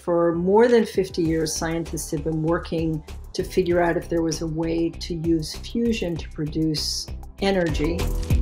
For more than 50 years, scientists have been working to figure out if there was a way to use fusion to produce energy.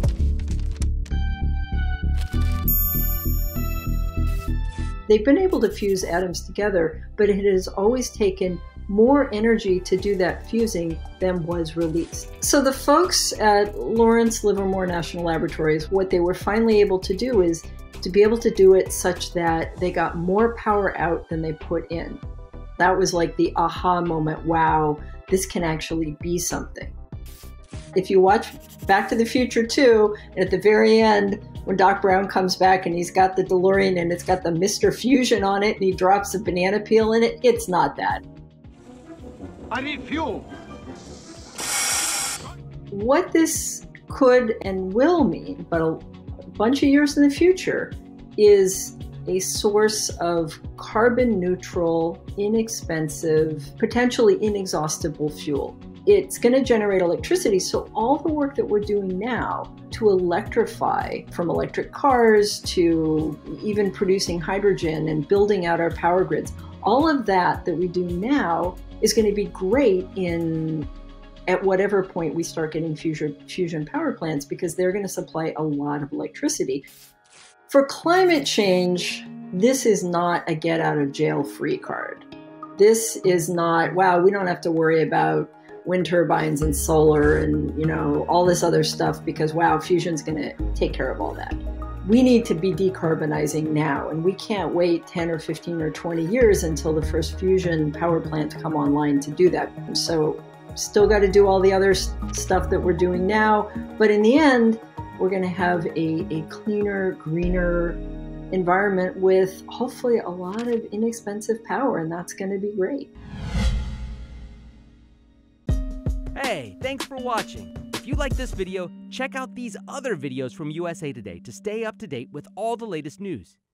They've been able to fuse atoms together, but it has always taken more energy to do that fusing than was released. So the folks at Lawrence Livermore National Laboratories, what they were finally able to do is to be able to do it such that they got more power out than they put in. That was like the aha moment, wow, this can actually be something. If you watch Back to the Future 2, at the very end, when Doc Brown comes back and he's got the DeLorean and it's got the Mr. Fusion on it and he drops a banana peel in it, it's not that. I need fuel. What this could and will mean, but a bunch of years in the future, is a source of carbon neutral, inexpensive, potentially inexhaustible fuel. It's going to generate electricity, so all the work that we're doing now to electrify, from electric cars to even producing hydrogen and building out our power grids, all of that we do now is going to be great at whatever point we start getting fusion power plants, because they're going to supply a lot of electricity. For climate change, this is not a get out of jail free card. This is not, wow, we don't have to worry about wind turbines and solar and, all this other stuff because, wow, fusion's going to take care of all that. We need to be decarbonizing now, and we can't wait 10 or 15 or 20 years until the first fusion power plants come online to do that. So still got to do all the other stuff that we're doing now, but in the end, we're going to have a cleaner, greener environment with hopefully a lot of inexpensive power, and that's going to be great. Hey, thanks for watching. If you like this video, check out these other videos from USA Today to stay up to date with all the latest news.